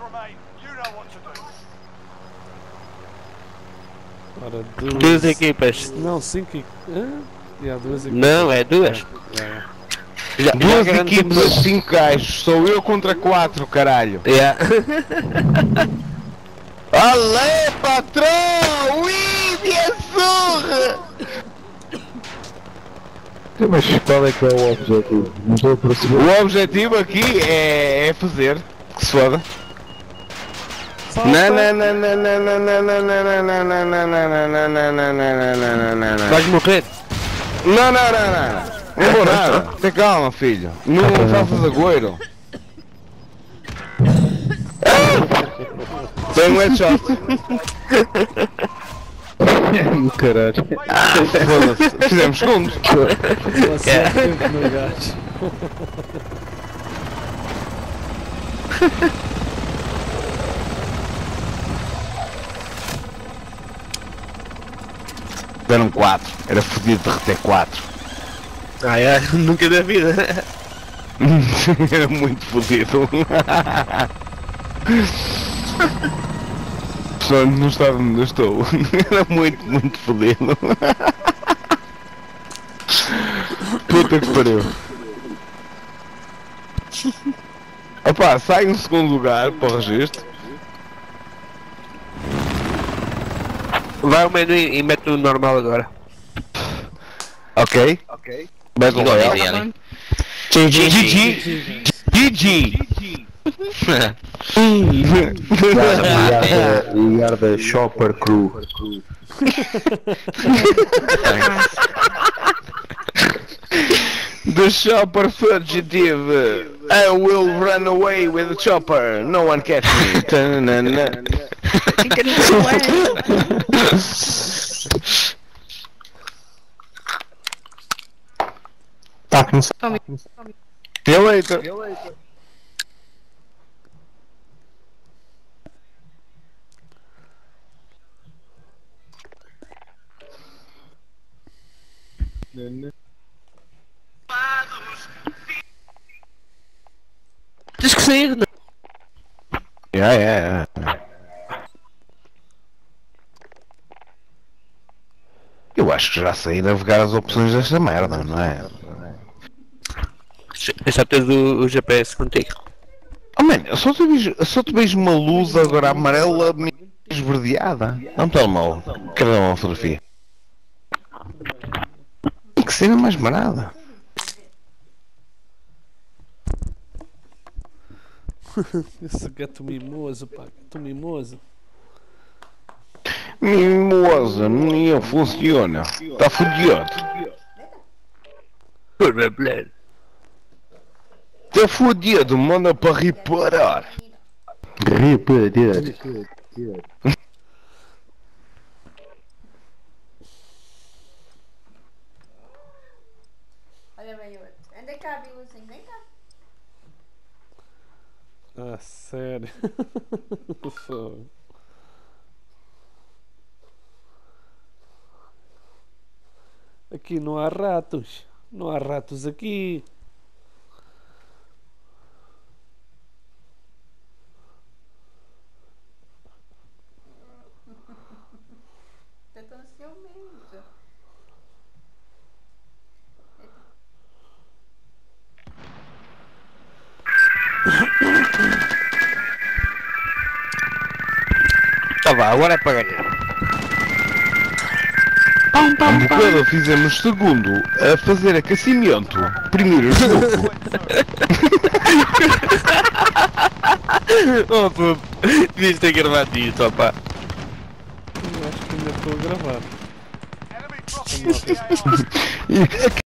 Ora, Duas equipas. Não, 5 equipas. Duas equipas. Não, é duas. Duas equipas, 5 gajos. Sou eu contra 4, caralho. Yeah. Alê, patrão! Ui, minha surra! Mas qual é que é o objetivo? Não estou a perceber. O objetivo aqui é fazer. Que se foda. Não, não, não, não, não, não, não, não, não, não, não, não, não, não, não, não, não, não, não. Vais morrer. Não, não, não, não. Não vou nada. Tem calma, filho. Não faças agüero. Tem um headshot. Caralho. Foda-se. Fizemos segundos. Você é tempo no gajo. Deram 4. Era fodido de derreter 4. É, nunca da vida. Era muito fodido. Só não estava onde eu estou. Era muito, muito fodido. Puta que pariu. Opa, sai em segundo lugar para o registro. Vai ao menu e mete o normal agora. Ok. Battle Igual Royale. ali. GG. GG. We are the Shopper Crew. The chopper fugitive. I will run away with the chopper. No one catch me. Ta-na-na. Tá a começar. See you later. Tens que sair. Não? Yeah. Eu acho que já sei navegar as opções desta merda, não é? Já tens o GPS contigo. Oh mano, eu só te vejo uma luz agora amarela esverdeada. Não está mal. Quero dar uma fotografia. Que cena mais marada. Esse gato mimoso, pá, gato mimoso. Mimosa, não funciona. Está fodido. Está fodido, manda para reparar. Olha bem outro. Anda cá, Biluzinho, vem cá. Ah, sério. Fogo. Aqui não há ratos. Não há ratos aqui. Eu tô ciumento. Tá vá, agora é para ganhar. Um bocado fizemos segundo a fazer aquecimento. Primeiro jogo. Oh, pô, devias ter gravado isso, opá. Eu acho que ainda estou a gravar.